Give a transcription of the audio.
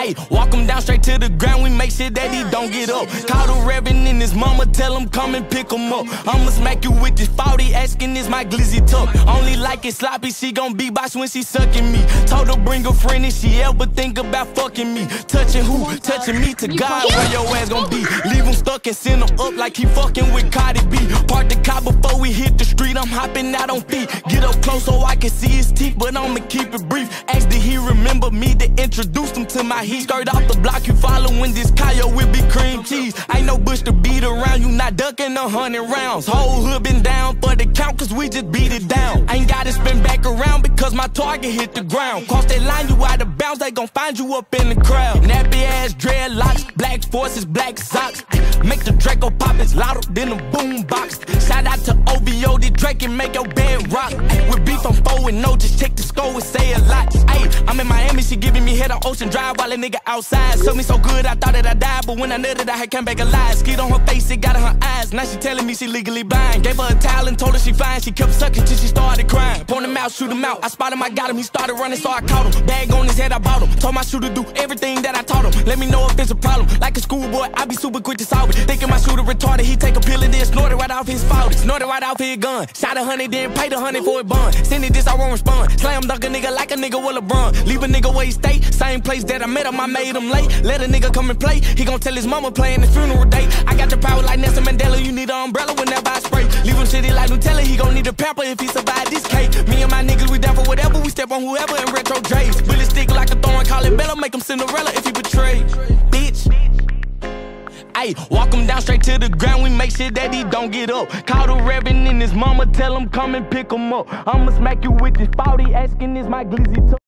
Ayy, walk him down straight to the ground, we make sure that he don't get up. Call the Reverend and his mama, tell him come and pick him up. I'ma smack you with this 40, asking is my glizzy tuck. Only like it sloppy, she gon' beatbox when she sucking me. Told her bring a friend if she ever think about fucking me. Touching who? Touching me to God, where your ass gon' be. Leave him stuck and send him up like he fucking with Cardi B. Park the car before we hit the street, I'm hopping out on feet. Get up close so I can see his teeth, but I'ma keep it brief. Ask did he remember me to introduce him to my heat. Skirt off the block, you following this Kyle with big cream cheese. Ain't no bush to beat around, you not ducking 100 rounds. Whole hood been down for the count, cause we just beat it down. Ain't gotta spin back around because my target hit the ground. Cross that line, you out of bounds, they gon' find you up in the crowd. Nappy ass dreadlocks, black forces, black socks. Make the Draco pop, it's louder than a boom box. Shout out to OVO, the Drake and make your bed rock. With beef, I'm 4-0, just check the score and say a lot. Ayy, I'm in Miami, she giving me head on Ocean Drive while a nigga outside. Sucked me so good, I thought that I died, but when I nutted, I had come back alive. Skeet on her face, it got in her eyes. Now she telling me she legally blind. Gave her a towel and told her she fine. She kept sucking till she started crying. Point him out, shoot him out. I spotted him, I got him. He started running, so I caught him. Bag on his head, I bought him. Told my shooter do everything that I taught him. Let me know if it's a problem. Like a schoolboy, I be super quick to solve it. Thinking my shooter retarded, he take a pill and then snort it right off his fault. Snort it right off his gun. Shot 100, then paid 100 for a bond. Send it this, I won't respond. Slam dunk a nigga like a nigga with LeBron. Leave a nigga where he stay. Same place that I met him, I made him late. Let a nigga come and play. He gon' tell his mama playing his funeral date. I got your power like Nelson Mandela. You need an umbrella whenever I spray. Leave him shitty like Nutella. He gon' need a pamper if he survive this cake. Me and my niggas, we down for whatever. We step on whoever in retro J's. Bullet stick like a thorn, call it Bella. Make him Cinderella if he betray. Bitch. Ayy, walk him down straight to the ground, we make sure that he don't get up. Call the Reverend and his mama, tell him come and pick him up. I'ma smack you with this 40, asking is my glizzy tuck.